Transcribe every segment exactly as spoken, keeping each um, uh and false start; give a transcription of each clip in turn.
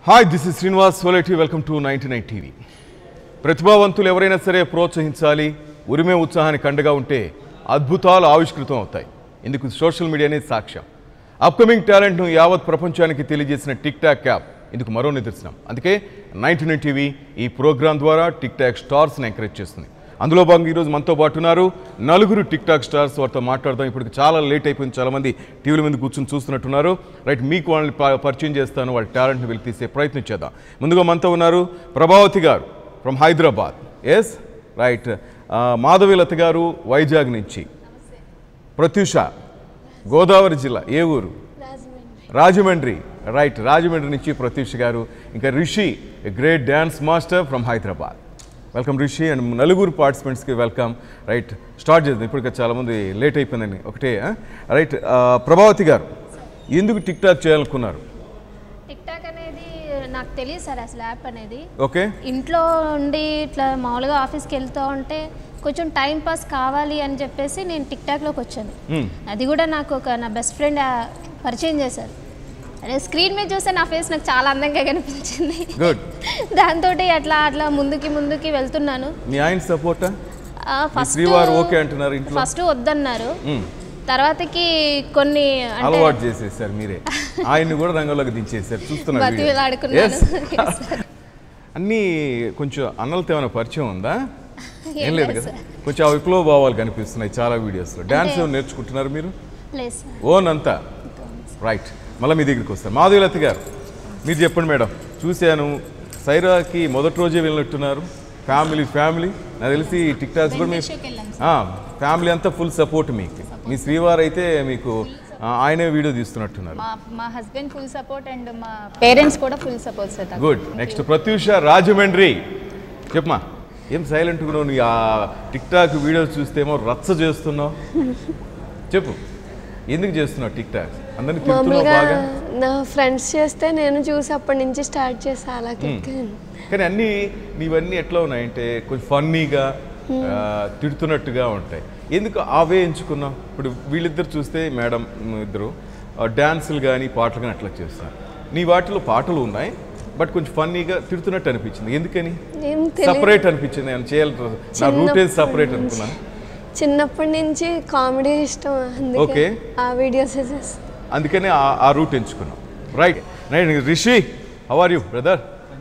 Hi this is Srinivas Soleti welcome to ninety nine TV. ప్రతిభావంతులు ఎవరైనా సరే ప్రోత్సహించాలి, ఉరిమే ఉత్సాహానికి అండగా ఉంటే అద్భుతాలు ఆవిష్కృతం అవుతాయి. ఇందుకు సోషల్ మీడియానే సాక్ష్యం. అప్కమింగ్ టాలెంట్ను యావత్ ప్రపంచానికి తెలియజేసిన టిక్ టాక్ యాప్ ఇందుకు మరో నిదర్శనం. అందుకే నైన్టీ నైన్ టీవీ ఈ ప్రోగ్రాం ద్వారా టిక్ టాక్ స్టార్స్ని ఎంకరేజ్ చేస్తుంది. అందులో భాగంగా ఈరోజు మనతో పాటు ఉన్నారు నలుగురు టిక్ టాక్ స్టార్స్. వారితో మాట్లాడదాం. ఇప్పుడు చాలా లేట్ అయిపోయింది, చాలామంది టీవీల మీద కూర్చొని చూస్తున్నట్టున్నారు. రైట్, మీకు వాళ్ళని పరిచయం చేస్తాను, వాళ్ళ టాలెంట్ని వెలికి తీసే ప్రయత్నం చేద్దాం. ముందుగా మనతో ఉన్నారు Prabhavati garu from Hyderabad. Yes right. Madhavilatha garu Vizag నుంచి. ప్రత్యూష గోదావరి జిల్లా, ఏ ఊరు? రాజమండ్రి. రైట్, రాజమండ్రి నుంచి ప్రత్యూష గారు. ఇంకా Rishi great dance master from Hyderabad. Welcome Rishi and నలుగురు పార్టిసిపెంట్స్కి వెల్కమ్. రైట్, స్టార్ట్ చేద్దాం. ఇప్పటికే చాలామంది లేట్ అయిపోయిందండి. ఒకటే రైట్. ప్రభావతి గారు, ఎందుకు టిక్ టాక్ చేయాలనుకున్నారు? టిక్ టాక్ అనేది నాకు తెలియదు సార్ అసలు యాప్ అనేది. ఓకే. ఇంట్లో ఉండి ఇట్లా మామూలుగా ఆఫీస్కి వెళ్తూ ఉంటే కొంచెం టైం పాస్ కావాలి అని చెప్పేసి నేను టిక్ టాక్లోకి వచ్చాను. అది కూడా నాకు ఒక నా బెస్ట్ ఫ్రెండ్ పరిచయం చేశారు. అదే స్క్రీన్ మీద చూస్తే నా ఫేస్ నాకు చాలా అందంగా కనిపించింది. దాంతో అట్లా అట్లా ముందుకి ముందుకి వెళ్తున్నాను. మీ ఆయన సపోర్టా? ఫస్ట్ ఓకే అంటున్నారు, ఫస్ట్ వద్దన్నారు. తర్వాతకి కొన్ని అలవాటు చేసేసారు మీరే, ఆయన్ని కూడా రంగంలోకి దించేసారు. చూస్తున్నారు అన్నీ. కొంచెం అన్నలతో ఏమైనా పరిచయం ఉందా? ఏం లేదు కదా. కొంచెం ఆ విప్లవ భావాలు కనిపిస్తున్నాయి చాలా వీడియోస్లో. డాన్స్ ఏమైనా నేర్చుకుంటున్నారు మీరు? ఓన్ అంతా. రైట్, మళ్ళీ మీ దగ్గరికి వస్తాను. మాధవీలత గారు, మీరు చెప్పండి మేడం. చూశాను సైరాకి మొదటి రోజే వెళ్ళినట్టున్నారు. ఫ్యామిలీ ఫ్యామిలీ నాకు తెలిసి టిక్ టాక్స్ కూడా మీ ఫ్యామిలీ అంతా ఫుల్ సపోర్ట్ మీకు. మీ శ్రీవారు అయితే మీకు ఆయనే వీడియో తీస్తున్నట్టున్నారు. మా హస్బెండ్ ఫుల్ సపోర్ట్ అండ్ మా పేరెంట్స్ కూడా full support sir. Good. Next Pratyusha Rajahmundry. చెప్పమా, ఏం సైలెంట్గా నువ్వు ఆ టిక్ టాక్ వీడియోస్ చూస్తేమో రచ్చ చేస్తున్నావు. చెప్పు, ఎందుకు చేస్తున్నావు టిక్ టాక్? అందరినీ తిడుతున్నావు బాగా? నా ఫ్రెండ్స్ చేస్తే నేను చూసి అప్పటి నుంచి స్టార్ట్ చేసా అలా. కానీ అన్నీ నీవన్నీ ఎట్లా ఉన్నాయంటే కొంచెం ఫన్నీగా తిడుతున్నట్టుగా ఉంటాయి. ఎందుకు అవే ఎంచుకున్నావు? ఇప్పుడు వీళ్ళిద్దరు చూస్తే మేడం ఇద్దరు డ్యాన్సులు కానీ పాటలు కానీ అట్లా చేస్తారు. నీ వాటిలో పాటలు ఉన్నాయి బట్ కొంచెం ఫన్నీగా తిడుతున్నట్టు అనిపించింది. ఎందుకని సపరేట్ అనిపించింది? నేను చేయాలి, నా రూటే సపరేట్ అనుకున్నాను. చిన్నప్పటి నుంచి కామెడీ ఇష్టం, ఓకే, ఆ వీడియోస్ అందుకనే ఆ రూట్ ఎంచుకున్నాం. Right. Right. Rishi, how are you brother?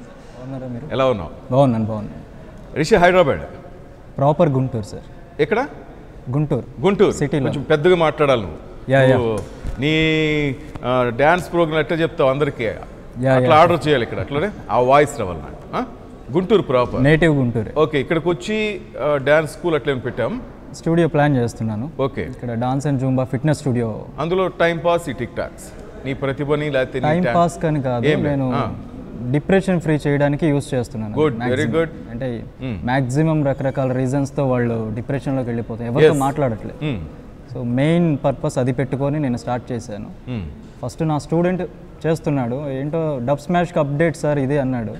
ఎలా ఉన్నావు? బాగున్నాను బాగున్నాను. Rishi Hyderabad proper Guntur sir. ఎక్కడ? గుంటూరు. గుంటూరు సిటీలో. కొంచెం పెద్దగా మాట్లాడాలి నువ్వు. నీ డ్యాన్స్ ప్రోగ్రామ్ ఎట్లా చెప్తావు అందరికీ? అట్లా ఆర్డర్ చేయాలి ఇక్కడ, అట్లనే ఆ వాయిస్ రావాలి నాకు. Guntur proper, native Guntur. Okay. ఇక్కడికి వచ్చి డ్యాన్స్ స్కూల్ అట్లా పెట్టాం. స్టూడియో ప్లాన్ చేస్తున్నాను. ఓకే. ఇక్కడ dance and Zumba fitness studio. అందులో టైం పాస్ ఈ టిక్ టాక్స్ నీ ప్రతిభని లేకపోతే టైం పాస్ కానీ కాదు, నేను డిప్రెషన్ ఫ్రీ చేయడానికి యూస్ చేస్తున్నాను. Good, very good. అంటే మాక్సిమం రకరకాల రీజన్స్ తో వాళ్ళు డిప్రెషన్ లోకి వెళ్ళిపోతాయి, ఎవరితో మాట్లాడట్లేదు. సో మెయిన్ పర్పస్ అది పెట్టుకొని నేను స్టార్ట్ చేశాను. ఫస్ట్ నా స్టూడెంట్ చేస్తున్నాడు, ఏంటో డబ్ స్మాష్కి అప్డేట్ సార్ ఇది అన్నాడు.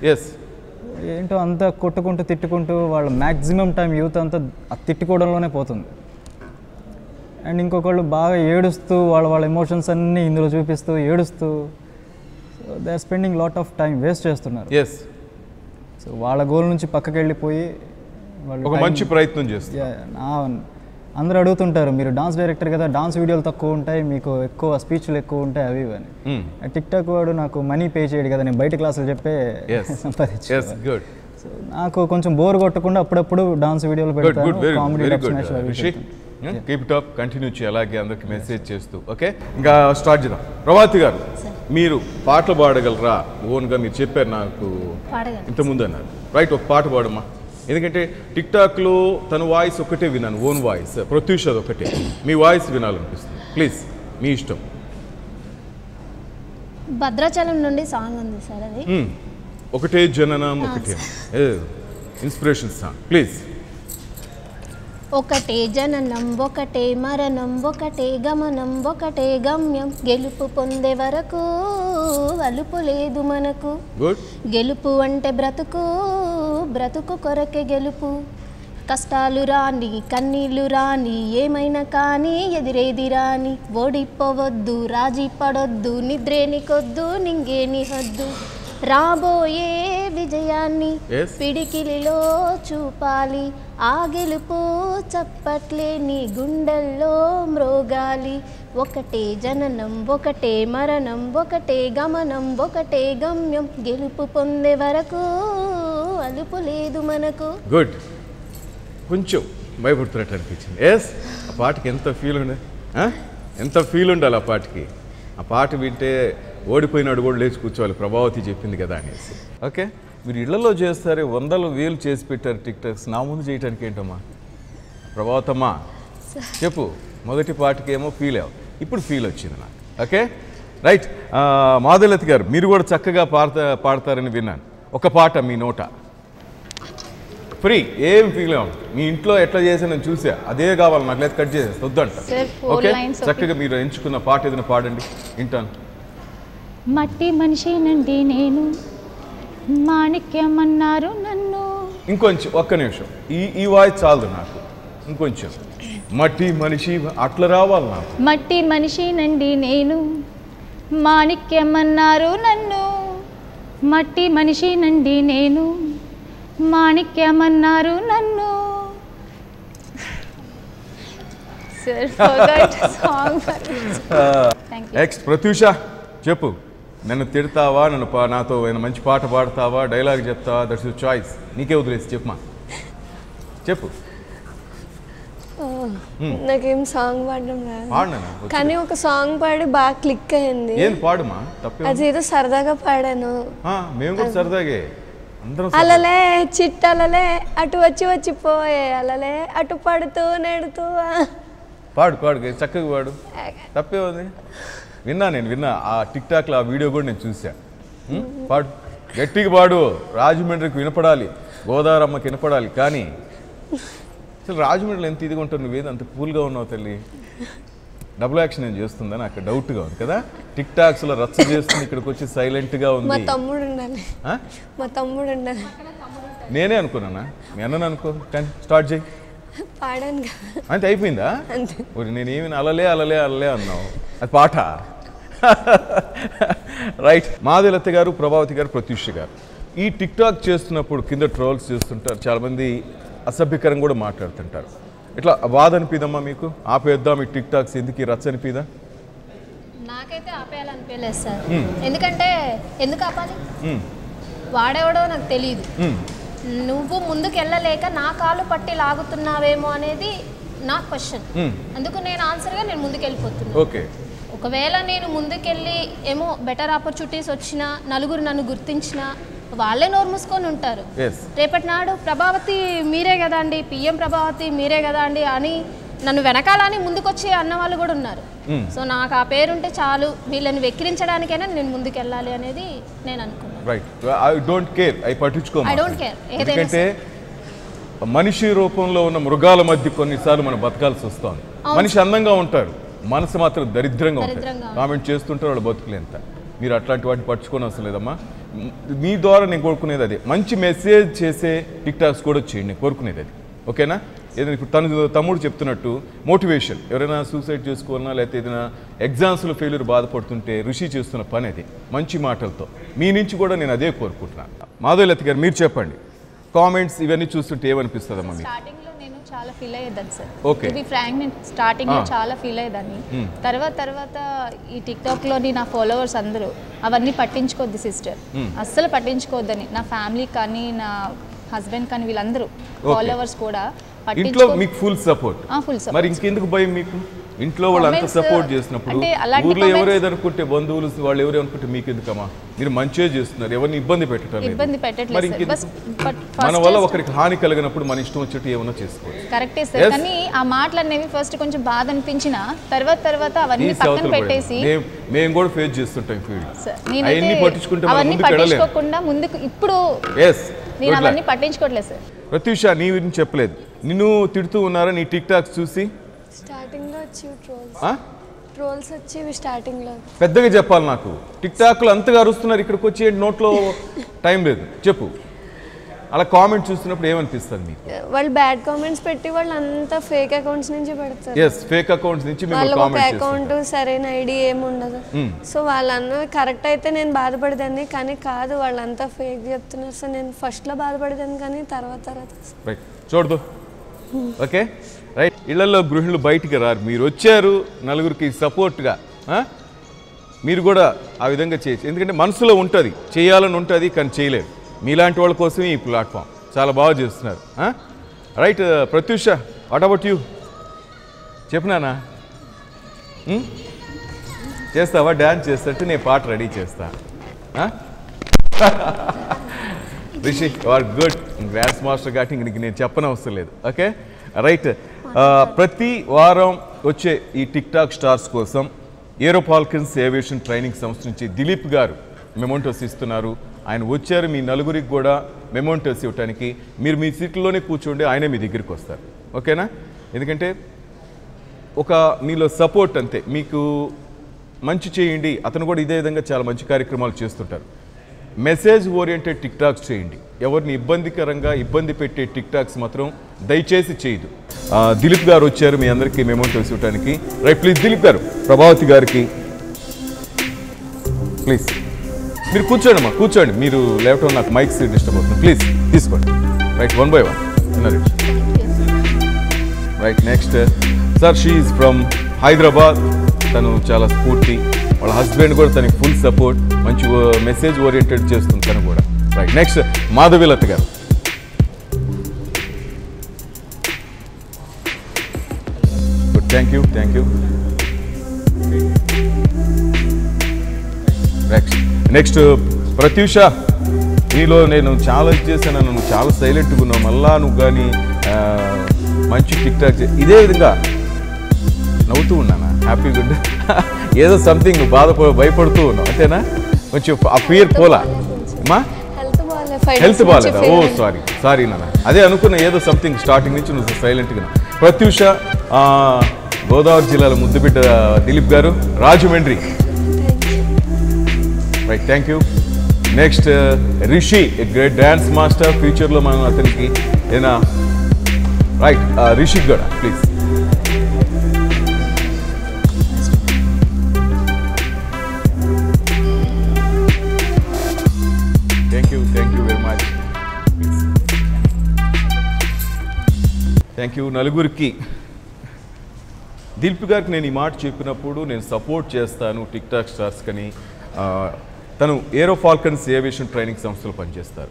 ఏంటో అంతా కొట్టుకుంటూ తిట్టుకుంటూ వాళ్ళ మ్యాక్సిమం టైం యూత్ అంతా తిట్టుకోవడంలోనే పోతుంది. అండ్ ఇంకొకళ్ళు బాగా ఏడుస్తూ వాళ్ళ వాళ్ళ ఎమోషన్స్ అన్నీ ఇందులో చూపిస్తూ ఏడుస్తూ so they are spending lot of time waste చేస్తున్నారు. సో వాళ్ళ గోల్ నుంచి పక్కకి వెళ్ళిపోయి వాళ్ళు మంచి ప్రయత్నం చేస్తారు. అందరూ అడుగుతుంటారు, మీరు డాన్స్ డైరెక్టర్ కదా, డాన్స్ వీడియోలు తక్కువ ఉంటాయి, మీకు ఎక్కువ స్పీచ్లు ఎక్కువ ఉంటాయి అవి ఇవని. టిక్ టాక్ వాడు నాకు మనీ పే చేయడు కదా, నేను బయట క్లాసులు చెప్పే సంపాదించాను. సో నాకు కొంచెం బోర్ కొట్టకుండా అప్పుడప్పుడు డాన్స్ వీడియోలు పెడతాను, కామెడీ డబ్ స్మాష్ అవి. కీప్ ఇట్ అప్, కంటిన్యూ చేయాలి అలాగే అందరికి మెసేజ్ చేస్తూ. ఓకే, ఇంకా స్టార్ట్ చేద్దాం. ప్రభావతి గారు, మీరు పాటలు పాడగలరా? ఓన్గా మీరు చెప్పారు నాకు ఇంతకుముందు అన్నారు. రైట్, ఒక పాట పాడమ్మా. ఎందుకంటే టిక్ టాక్లో తన వాయిస్ ఒకటే విన్నాను, ఓన్ వాయిస్. ప్రత్యూష్ అది ఒకటే, మీ వాయిస్ వినాలనిపిస్తుంది. ప్లీజ్, మీ ఇష్టం. భద్రాచలం నుండి సాంగ్ ఉంది సార్, అది ఒకటే జననం, ఒకటే ఇన్స్పిరేషన్ సాంగ్. ప్లీజ్. ఒకటే జననం, ఒకటే మరణం, ఒకటే గమనం, ఒకటే గమ్యం, గెలుపు పొందే వరకు అలుపు లేదు మనకు. గెలుపు అంటే బ్రతుకు, బ్రతుకు కొరకే గెలుపు. కష్టాలు రాని, కన్నీళ్లు రాని, ఏమైనా కానీ ఎదిరేది రాని. ఓడిపోవద్దు, రాజీ పడొద్దు, నిద్రేని కొద్దు, నింగేని హద్దు. రాబోయే విజయాన్ని Yes. పిడికిలిలో చూపాలి, ఆ గెలుపు చప్పట్లే నీ గుండెల్లో మ్రోగాలి. ఒకటే జననం ఒకటే మరణం ఒకటే గమనం ఒకటే గమ్యం, గెలుపు పొందే వరకు అలుపు లేదు మనకు. గుడ్. కొంచెం భయపడుతున్నట్టు అనిపించింది. ఎస్, ఆ పాటకి ఎంత ఫీల్ ఉండే, ఆ? ఎంత ఫీల్ ఉండాలి ఆ పాటకి. ఆ పాట వింటే ఓడిపోయినాడు కూడా లేచి కూర్చోవాలి, ప్రభావతి చెప్పింది కదా అనేసి. ఓకే, మీరు ఇళ్లలో చేస్తారే, వందలు వేలు చేసి పెట్టారు టిక్టాక్స్, నా ముందు చేయడానికి ఏంటమ్మా? ప్రభావతమ్మా చెప్పు. మొదటి పాటకేమో ఫీల్ అవ్వ, ఇప్పుడు ఫీల్ వచ్చింది నాకు. Okay right. మాధులతి గారు, మీరు కూడా చక్కగా పాడతా పాడతారని విన్నాను. ఒక పాట మీ నోట ఫ్రీ, ఏం ఫీల్ అవ్వండి. మీ ఇంట్లో ఎట్లా చేసా నేను చూసా, అదే కావాలి నాకు, లేదు కట్ చేసేసి వద్దంట. Sir, four okay, lines of చక్కగా మీరు ఎంచుకున్న పాట ఏదైనా పాడండి, వింటాను. మట్టి మనిషినండి నేను, మాణిక్యమన్నారు నన్ను. ఇంకొంచెం, ఒక్క నిమిషం, ఈ ఈ వాయిస్ చాలదు నాకు, ఇంకొంచెం. మట్టి మనిషి అట్లా రావాలి నాకు. మట్టి మనిషినండి నేను, మాణిక్యమన్నారు నన్ను. మట్టి మనిషినండి నేను, మాణిక్యమన్నారు నన్ను. Sir, forgot song for this. Thank you. Next Pratyusha చెప్పు. నన్ను తిడతావా, నన్ను పా నాతో ఏమైనా మంచి పాట పాడతావా, డైలాగ్ చెప్తావా, దట్స్ యువర్ చాయిస్, నీకే వదిలేసి చెప్పమా, చెప్పు. నాకేం సాంగ్ పాడడం రాదు, పాడినా కానీ ఒక సాంగ్ పాడి బాగా క్లిక్ అయింది. ఏం పాడుమా, తప్పే. అది ఏదో సరదాగా పాడాను. మేము కూడా సరదాగే అందరం. అలలే చిట్టలలే అటు వచ్చి వచ్చి పోయే అలలే అటు పడుతూ నెడుతూ. పాడు పాడు చక్కగా పాడు, తప్పే ఉంది. విన్నా, నేను విన్నా ఆ టిక్ టాక్లో ఆ వీడియో కూడా నేను చూసా. పాడు, గట్టిగా పాడు, రాజమండ్రికి వినపడాలి, గోదావరమ్మకి వినపడాలి. కానీ అసలు రాజమండ్రిలో ఎంత ఇదిగా ఉంటావు, నువ్వేది అంత కూల్గా ఉన్నావు తల్లి. డబుల్ యాక్షన్ ఏం చేస్తుందా నాకు డౌట్గా ఉంది కదా. టిక్ టాక్స్లో రచ్చ చేస్తుంది, ఇక్కడికి వచ్చి సైలెంట్గా మా ఉంది. తమ్ముడు ఉండాలి, మా తమ్ముడు ఉండాలి. నేనే అనుకున్నానా, మీ అన్నను అనుకో. కానీ స్టార్ట్ చేయి. పాడాను కదా అంతే, అయిపోయిందా? అంతే. నేను ఏమి అలలే అలలే అలలే అన్నావు, అది పాట. రైట్. మాధులత గారు, ప్రభావతి గారు, ప్రత్యూష గారు, ఈ టిక్ టాక్ చేస్తున్నప్పుడు కింద ట్రోల్స్ చేస్తుంటారు, చాలామంది అసభ్యకరం కూడా మాట్లాడుతుంటారు. ఇట్లా బాధ అనిపిదమ్మా మీకు? ఆపేద్దాం ఈ టిక్ టాక్స్, ఎందుకు ఈ రచ్చ అనిపిదా? నాకైతే ఆపేయాలనిపించలేదు సార్. ఎందుకంటే ఎందుకు ఆపాలి, వాడేవాడో నాకు తెలియదు. నువ్వు ముందుకు వెళ్ళలేక నా కాలు పట్టి లాగుతున్నావేమో అనేది నా క్వశ్చన్. అందుకు నేను ఆన్సర్గా నేను ముందుకు వెళ్ళిపోతున్నాను. ఓకే, ఒకవేళ నేను ముందుకెళ్ళి ఏమో బెటర్ ఆపర్చునిటీస్ వచ్చినా, నలుగురు నన్ను గుర్తించినా, వాళ్ళే నోరు మూసుకొని ఉంటారు. రేపటి నాడు ప్రభావతి మీరే కదా అండి, పిఎం ప్రభావతి మీరే కదా అండి అని నన్ను వెనకాలని ముందుకొచ్చి అన్న వాళ్ళు కూడా ఉన్నారు. సో నాకు ఆ పేరుంటే చాలు, వీళ్ళని వెక్కిరించడానికైనా నేను ముందుకు వెళ్ళాలి అనేది నేను అనుకున్నాను. Right. I don't care, I పట్టించుకో. I don't care. ఎందుకంటే మనిషి రూపంలో ఉన్న మృగాల మధ్య కొన్నిసార్లు మనం బతకాల్సి వస్తుంది. మనిషి అందంగా ఉంటారు, మనసు మాత్రం దరిద్రంగా ఉంటుంది. కామెంట్ చేస్తుంటారు, వాళ్ళు బతుకులు ఎంత. మీరు అట్లాంటి వాటిని పట్టుకోని అవసరం లేదమ్మా. మీ ద్వారా నేను కోరుకునేది అదే, మంచి మెసేజ్ చేసే టిక్ టాక్స్ కూడా చేయండి, కోరుకునేది అది. ఓకేనా? ఏదైనా ఇప్పుడు తను తమ్ముడు చెప్తున్నట్టు మోటివేషన్, ఎవరైనా సూసైడ్ చేసుకోవాలన్నా లేకపోతే ఏదైనా ఎగ్జామ్స్లో ఫెయిల్యూర్ బాధపడుతుంటే ఋషి చేస్తున్న పని అది, మంచి మాటలతో. మీ నుంచి కూడా నేను అదే కోరుకుంటున్నాను. మాధవలత గారు మీరు చెప్పండి, కామెంట్స్ ఇవన్నీ చూస్తుంటే ఏమనిపిస్తుందమ్మా మీకు? స్టార్టింగ్ లో నేను చాలా ఫీల్ అయ్యేదాన్ని సార్. ఓకే. ఇది ఫ్రాంక్, నేను స్టార్టింగ్ లో చాలా ఫీల్ అయ్యేదాన్ని. తర్వాత తర్వాత ఈ టిక్ టాక్ లోని నా ఫాలోవర్స్ అందరూ అవన్నీ పట్టించుకోవద్దు సిస్టర్, అస్సలు పట్టించుకోవద్దని. నా ఫ్యామిలీ కానీ నా హస్బెండ్ కానీ వీళ్ళందరూ ఫాలోవర్స్ కూడా ఇంట్లో మీకు ఫుల్ సపోర్ట్. Full support. మరి ఇంకెందుకు భయం మీకు? ఇంట్లో వాళ్ళు అంత సపోర్ట్ చేసినప్పుడు ఊర్లో ఎవరేది అనుకుంటే, బంధువులు వాళ్ళు ఎవరు అనుకుంటే మీకు ఎందుకమ్మా? మీరు మంచిగా చేస్తున్నారు, ఎవరిని ఇబ్బంది పెట్టడం ఇబ్బంది పెట్టట్లేదు. మన వల్ల ఒకరికి హాని కలిగినప్పుడు మన ఇష్టం వచ్చేట్టు ఏమన్నా చేసుకోవచ్చు. కరెక్టే సార్, కానీ ఆ మాటలు అనేవి ఫస్ట్ కొంచెం బాధ అనిపించిన తర్వాత తర్వాత అవన్నీ పక్కన పెట్టేసి మేము కూడా ఫేస్ చేస్తుంటాం ఫీల్డ్. అవన్నీ పట్టించుకోకుండా ముందుకు ఇప్పుడు నేను అవన్నీ పట్టించుకోవట్లేదు సార్. ప్రత్యూష నీ గురించి చెప్పలేదు, నిన్ను తిడుతూ ఉన్నారా నీ టిక్ టాక్స్ చూసి? స్టార్టింగ్ లో వచ్చి ట్రోల్స్ ట్రోల్స్ వచ్చి స్టార్టింగ్ లో పెద్దగా చెప్పాలి నాకు. టిక్ టాక్లు అంతగా అరుస్తున్నారు, ఇక్కడికి వచ్చి నోట్లో టైం లేదు, చెప్పు. అలా కామెంట్ చూస్తున్నప్పుడు ఏమనిపిస్తుంది మీకు? వాళ్ళు బ్యాడ్ కామెంట్స్ పెట్టి వాళ్ళు అంతా ఫేక్ అకౌంట్స్ నుంచి పెడతారు. ఎస్, ఫేక్ అకౌంట్స్ నుంచి వాళ్ళ ఒక అకౌంట్ సరైన ఐడి ఏమి ఉండదు. సో వాళ్ళన్న కరెక్ట్ అయితే నేను బాధపడేదాన్ని, కానీ కాదు వాళ్ళంతా ఫేక్ చెప్తున్నారు. సో నేను ఫస్ట్లో బాధపడేదాన్ని, కానీ తర్వాత తర్వాత రైట్ చూడదు. Okay right. ఇళ్లలో గృహిణులు బయటికి రారు, మీరు వచ్చారు నలుగురికి సపోర్ట్గా. మీరు కూడా ఆ విధంగా చేయొచ్చు, ఎందుకంటే మనసులో ఉంటుంది, చేయాలని ఉంటుంది కానీ చేయలేరు. మీలాంటి వాళ్ళ కోసమే ఈ ప్లాట్ఫామ్. చాలా బాగా చేస్తున్నారు. Right Pratyusha, what about you? చెప్పినానా? చేస్తావా? డ్యాన్స్ చేస్తట్టు నేను పాట రెడీ చేస్తా. Rishi are good, dance master కాబట్టి ఇంక నేను చెప్పనవసరం లేదు. Okay right. ప్రతి వారం వచ్చే ఈ టిక్ టాక్ స్టార్స్ కోసం ఏరో ఫాల్కన్స్ ఏవియేషన్ ట్రైనింగ్ సంస్థ నుంచి దిలీప్ గారు మెమోంటోస్ ఇస్తున్నారు. ఆయన వచ్చారు మీ నలుగురికి కూడా మెమోంటోస్ ఇవ్వడానికి. మీరు మీ సీట్లోనే కూర్చోండి, ఆయనే మీ దగ్గరికి వస్తారు. ఓకేనా? ఎందుకంటే ఒక మీలో సపోర్ట్ అంతే. మీకు మంచి చేయండి, అతను కూడా ఇదే విధంగా చాలా మంచి కార్యక్రమాలు చేస్తుంటారు. మెసేజ్ ఓరియంటెడ్ టిక్ టాక్స్ చేయండి, ఎవరిని ఇబ్బందికరంగా ఇబ్బంది పెట్టే టిక్ టాక్స్ మాత్రం దయచేసి చేయదు. దిలీప్ గారు వచ్చారు మీ అందరికీ మెమోంటోస్ ఇవ్వడానికి. రైట్, ప్లీజ్ దిలీప్ గారు, ప్రభావతి గారికి ప్లీజ్ మీరు కూర్చోండి అమ్మా, కూర్చోండి. మీరు లేవటం నాకు మైక్స్ డిస్టర్బ్ అవుతుంది, ప్లీజ్ తీసుకోండి. Right, one by one. Right, next sir, she is from Hyderabad. తను చాలా స్ఫూర్తి, వాళ్ళ హస్బెండ్ కూడా తనకి ఫుల్ సపోర్ట్, మంచి మెసేజ్ ఓరియంటెడ్ చేస్తుంది తను కూడా. Right, next Madhavilatha garu. Good, thank you thank you. Next next Pratyusha, నీలో నేను చాలా చేశాను, నువ్వు చాలా సైలెంట్గా ఉన్నావు, మళ్ళా నువ్వు కానీ మంచి టిక్ టాక్ ఇదే విధంగా నవ్వుతూ ఉన్నానా? హ్యాపీగా ఉండే ఏదో సంథింగ్ నువ్వు బాధపడ భయపడుతూ ఉన్నావు అంతేనా? కొంచెం ఆ ఫియర్ పోలా అమ్మా? హెల్త్ బాగాలేదా? ఓ సారీ సారీ నాన్న, అదే అనుకున్నా ఏదో సంథింగ్ స్టార్టింగ్ నుంచి నువ్వు సైలెంట్గా. ప్రత్యూష, గోదావరి జిల్లాలో ముద్దుబిడ్డ Dilip garu, Rajahmundry. Right, thank you. Next Rishi, great dance master, ఫ్యూచర్లో మనం అతనికి ఏదైనా. రైట్, రిషి కూడా please. Thank you thank you very much. Thank you నలుగురికి. దిలీప్ గారికి నేను ఈ మాట చెప్పినప్పుడు నేను సపోర్ట్ చేస్తాను టిక్ టాక్ స్టార్స్ కని. తను ఏరో ఫాల్కన్స్ ఏవియేషన్ ట్రైనింగ్ సంస్థలో పనిచేస్తారు.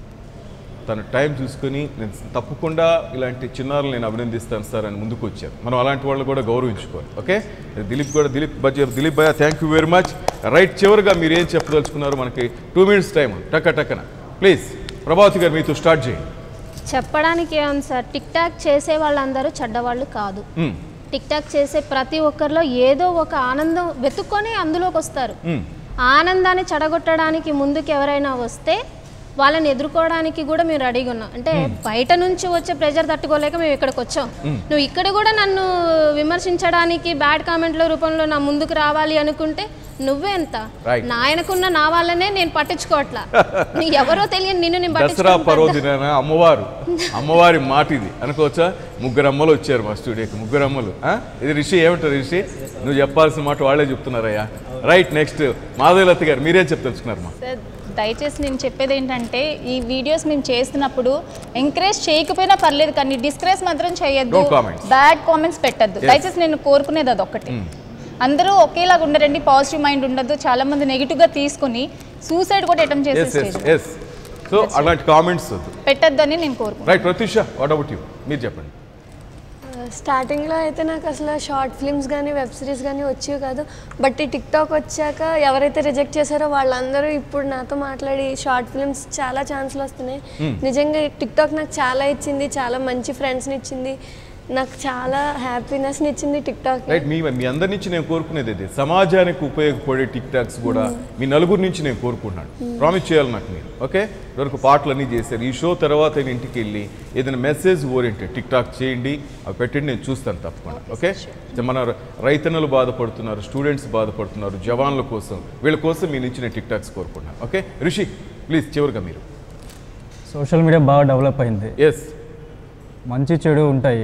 తను టైం చూసుకొని నేను తప్పకుండా ఇలాంటి చిన్నారులు నేను అభినందిస్తాను సార్ అని ముందుకు వచ్చారు. మనం అలాంటి వాళ్ళు కూడా గౌరవించుకోవాలి. ఓకే, దిలీప్ కూడా దిలీప్ బజ్జీ దిలీప్ భయ్య, thank you very much. Right, చివరిగా మీరు ఏం చెప్పదలుచుకున్నారు? మనకి టూ మినిట్స్ టైం, టక్క టక్కన. ప్లీజ్ ప్రభావతి గారు మీతో స్టార్ట్ చేయండి. చెప్పడానికి ఏముంది సార్, టిక్ టాక్ చేసే వాళ్ళందరూ చెడ్డవాళ్ళు కాదు. టిక్ టాక్ చేసే ప్రతి ఒక్కరిలో ఏదో ఒక ఆనందం వెతుక్కొని అందులోకి వస్తారు. ఆనందాన్ని చెడగొట్టడానికి ముందుకు ఎవరైనా వస్తే వాళ్ళని ఎదుర్కోవడానికి కూడా మేము రెడీగా ఉన్నాం. అంటే బయట నుంచి వచ్చే ప్రెజర్ తట్టుకోలేక మేము ఇక్కడికి వచ్చాం. నువ్వు ఇక్కడ కూడా నన్ను విమర్శించడానికి బ్యాడ్ కామెంట్ల రూపంలో నా ముందుకు రావాలి అనుకుంటే నువ్వే ఎంత నాయనకున్న నా వాళ్ళనే నేను పట్టించుకోవట్లా. నీ ఎవరో తెలియని నిన్ను నేను దసరా పరోదిన అమ్మవారు అమ్మవారి మాట ఇది అనుకోవచ్చా? ముగ్గురు అమ్మలు వచ్చారు మా స్టూడియోకి, ముగ్గురు అమ్మలు. ఇది రిషి, ఏమంటారు రిషి? నువ్వు చెప్పాల్సిన మాట వాళ్ళే చెప్తున్నారయ్యా. రైట్, నెక్స్ట్ మాధవీలత గారు, మీరేం చెప్తున్నారు మా? దయచేసి నేను చెప్పేది ఏంటంటే, ఈ వీడియోస్ మేము చేస్తున్నప్పుడు ఎంకరేజ్ చేయకపోయినా పర్లేదు, కానీ డిస్కరేజ్ మాత్రం చేయొద్దు, బ్యాడ్ కామెంట్స్ పెట్టద్దు. దయచేసి నేను కోరుకునేది అదొక్కటి. అందరూ ఒకేలాగా ఉండరండి, పాజిటివ్ మైండ్ ఉండదు. చాలా మంది నెగిటివ్గా తీసుకుని సూసైడ్ కూడా అటెంప్ట్ చేసే సో అలాంటి కామెంట్స్ పెట్టద్దు అని నేను కోరుకుంటున్నాను. Right, Pratyusha what about you? మీరు చెప్పండి. స్టార్టింగ్లో అయితే నాకు అసలు షార్ట్ ఫిల్మ్స్ కానీ వెబ్ సిరీస్ కానీ వచ్చేవి కాదు. బట్ ఈ టిక్ టాక్ వచ్చాక ఎవరైతే రిజెక్ట్ చేశారో వాళ్ళందరూ ఇప్పుడు నాతో మాట్లాడి షార్ట్ ఫిల్మ్స్ చాలా ఛాన్స్లు వస్తున్నాయి. నిజంగా టిక్ టాక్ నాకు చాలా ఇచ్చింది, చాలా మంచి ఫ్రెండ్స్ని ఇచ్చింది, నాకు చాలా హ్యాపీనెస్ని ఇచ్చింది టిక్ టాక్. రైట్, మీ మీ అందరి నుంచి నేను కోరుకునేది అదే, సమాజానికి ఉపయోగపడే టిక్ టాక్స్ కూడా మీ నలుగురు నుంచి నేను కోరుకుంటున్నాను. ప్రామిస్ చేయాలి నాకు మీరు. ఓకే, ఇవరకు పాటలు అన్నీ చేశారు. ఈ షో తర్వాత నేను ఇంటికి వెళ్ళి ఏదైనా మెసేజ్ ఓరియంటెడ్ టిక్ టాక్ చేయండి, అవి పెట్టండి, నేను చూస్తాను తప్పకుండా. ఓకే, మన రైతన్నలు బాధపడుతున్నారు, స్టూడెంట్స్ బాధపడుతున్నారు, జవాన్ల కోసం, వీళ్ళ కోసం మీ నుంచి నేను టిక్ టాక్స్ కోరుకుంటున్నాను. ఓకే రిషి, ప్లీజ్ చివరిగా మీరు. సోషల్ మీడియా బాగా డెవలప్ అయింది. ఎస్, మంచి చెడు ఉంటాయి.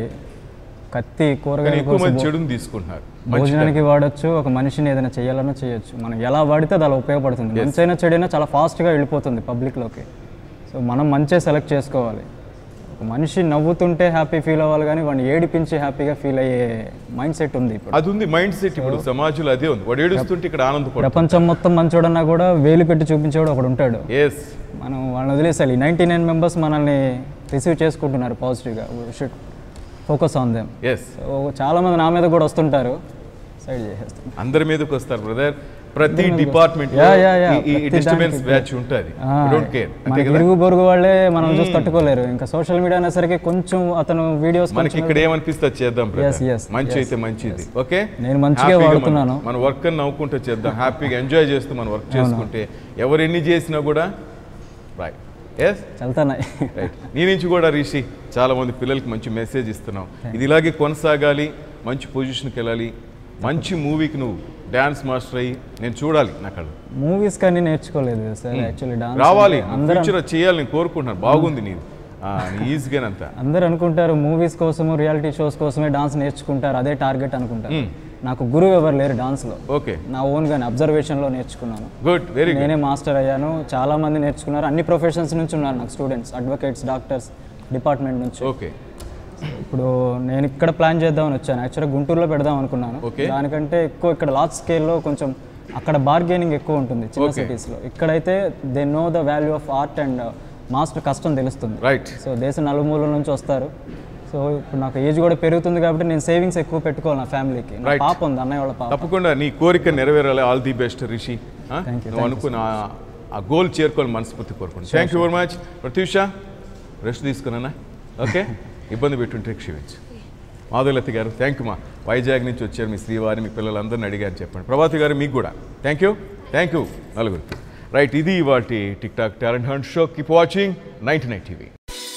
కత్తి కూరగాయల ఎక్కువ మంది కోసం చెడుని తీసుకుంటున్నారు. భోజనానికి వాడచ్చు, ఒక మనిషిని ఏదైనా చేయాలన్నా చేయొచ్చు. మనం ఎలా వాడితే అది అలా ఉపయోగపడుతుంది. మంచైనా చెడైనా చాలా ఫాస్ట్గా వెళ్ళిపోతుంది పబ్లిక్లోకి. సో మనం మంచిగా సెలెక్ట్ చేసుకోవాలి. ఒక మనిషి నవ్వుతుంటే హ్యాపీ ఫీల్ అవ్వాలి, కానీ వాడిని ఏడిపించి హ్యాపీగా ఫీల్ అయ్యే మైండ్ సెట్ ఉంది ఇప్పుడు. అది ఉంది మైండ్ సెట్ ఇప్పుడు సమాజంలో అదే ఉంది. వాడు ఏడుస్తుంటే ఇక్కడ ఆనందపడు. ప్రపంచం మొత్తం మంచోడన్నా కూడా వేలు పెట్టి చూపించేవాడు ఒకడు ఉంటాడు. ఎస్, మనం వాళ్ళని వదిలేసాలి. నైంటీ నైన్ మెంబర్స్ మనల్ని రిసీవ్ చేసుకుంటున్నారు పాజిటివ్గా. Should focus on them. Yes, చాలా మంది నా మీద కూడా వస్తుంటారు, సైడ్ చేసేస్తాం. అందరి మీదకి వస్తారు బ్రదర్. ప్రతి డిపార్ట్మెంట్ డిస్టర్బెన్స్ బ్యాచ్ ఉంటుంది. Don't care. మనకి ఇరుగు పొరుగు వాళ్ళే మనం చూసి తట్టుకోలేరు. ఇంకా సోషల్ మీడియా అనేసరికి కొంచెం అతను వీడియోస్ మనకి ఇక్కడ ఏమనిపిస్తే చేద్దాం. Yes, yes, మంచి అయితే మంచిది. ఓకే, నేను మంచిగా వాడుతున్నాను. మన వర్క్ అని నవ్వుకుంటూ చేద్దాం. హ్యాపీగా ఎంజాయ్ చేస్తూ మనం వర్క్ చేసుకుంటే ఎవరు ఎన్ని చేసినా కూడా రైట్. ఎస్, వెళ్తానాయి. రైట్. నీ నుంచి కూడా రిషి చాలా మంది పిల్లలకి మంచి మెసేజ్ ఇస్తున్నావు. ఇది ఇలాగే కొనసాగాలి, మంచి పొజిషన్కి వెళ్ళాలి, మంచి మూవీకి నువ్వు డాన్స్ మాస్టర్ అయ్యి నేను చూడాలి. నాకు మూవీస్ కానీ నేర్చుకోలేదు సార్. యాక్చువల్లీ డాన్స్ రావాలి, ఫ్యూచర్ చేయాలి నేను కోరుకుంటున్నాను. బాగుంది నీది ఈజీగానంత. అందరూ అనుకుంటారు మూవీస్ కోసము రియాలిటీ షోస్ కోసమే డాన్స్ నేర్చుకుంటారు, అదే టార్గెట్ అనుకుంటారు. నాకు గురువు ఎవరు లేరు డాన్స్లో. ఓకే, నా ఓన్గానే అబ్జర్వేషన్లో నేర్చుకున్నాను. Good, very good. నేనే మాస్టర్ అయ్యాను. చాలా మంది నేర్చుకున్నారు. అన్ని ప్రొఫెషన్స్ నుంచి ఉన్నారు నాకు స్టూడెంట్స్, అడ్వకేట్స్, డాక్టర్స్ డిపార్ట్మెంట్ నుంచి. ఓకే, ఇప్పుడు నేను ఇక్కడ ప్లాన్ చేద్దామని వచ్చాను. యాక్చువల్గా గుంటూరులో పెడదాం అనుకున్నాను. దానికంటే ఎక్కువ ఇక్కడ లార్జ్ స్కేల్లో కొంచెం అక్కడ బార్గెనింగ్ ఎక్కువ ఉంటుంది చిన్న సిటీస్లో. ఇక్కడైతే they know the value of art and master కష్టం తెలుస్తుంది. రైట్. సో దేశం నలుమూలల నుంచి వస్తారు. సో ఇప్పుడు నాకు ఏజ్ కూడా పెరుగుతుంది కాబట్టి నేను సేవింగ్స్ ఎక్కువ పెట్టుకోవాలి నా ఫ్యామిలీకి. పాప ఉంది, అన్నయ్య వాళ్ళ పాప. తప్పకుండా నీ కోరిక నెరవేరాలి. All the best Rishi. నువ్వు అనుకున్న ఆ గోల్ చేరుకోవాలి మనస్ఫూర్తి కోరుకుంటున్నాను. Thank you very much. Pratyusha, rest తీసుకున్నానా? ఓకే, ఇబ్బంది పెట్టుంటే క్షమించు. మాధవలత గారు థ్యాంక్ యూ. మా వైజాగ్ నుంచి వచ్చారు మీ శ్రీవారి, మీ పిల్లలందరినీ అడిగారు చెప్పండి. ప్రభాతి గారు మీకు కూడా థ్యాంక్ యూ. థ్యాంక్ యూ నలుగురు. రైట్, ఇది ఇవాల్టి TikTok talent hunt show. Keep watching ninety nine TV.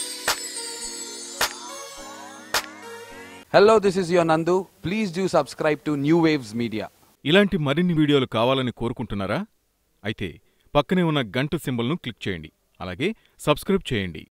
Hello, this is your Nandu. Please do subscribe to New Waves Media. ఇలాంటి మరిన్ని వీడియోలు కావాలని కోరుకుంటున్నారా? అయితే పక్కనే ఉన్న గంట సింబల్ను క్లిక్ చేయండి. అలాగే సబ్స్క్రైబ్ చేయండి.